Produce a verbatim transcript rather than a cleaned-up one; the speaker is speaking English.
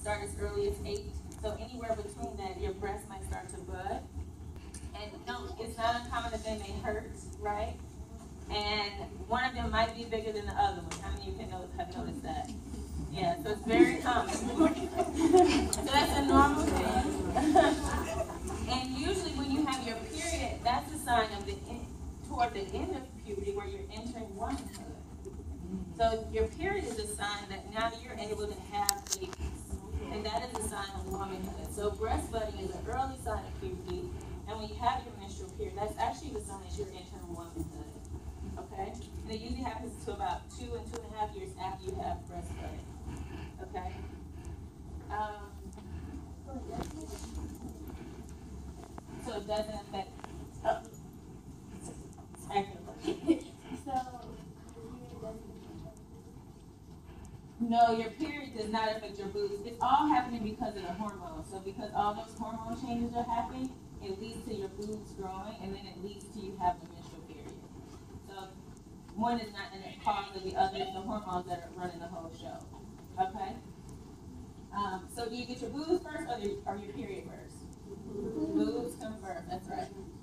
start as early as eight. So anywhere between that, your breast might start to bud. And no, it's not uncommon that they may hurt, right? And one of them might be bigger than the other one. How many of you can know, have noticed that? Yeah, so it's very common. So that's a normal thing. And usually when you have your period, that's a sign of the in, toward the end of puberty where you're entering womanhood. So your period is a sign that now you're able to have babies. And that is a sign of womanhood. So breast budding is an early sign of puberty. And when you have your menstrual period, that's actually the sign that you're entering womanhood. Okay? And it usually happens to about two and two and a half years after you have breast budding. Okay? Um, so it doesn't affect. Oh. No, your period does not affect your boobs. It's all happening because of the hormones. So because all those hormone changes are happening, it leads to your boobs growing, and then it leads to you having a menstrual period. So one is not a cause of the other. It's the hormones that are running the whole show. Okay? Um, so do you get your boobs first or, the, or your period first? Boobs come first. That's right.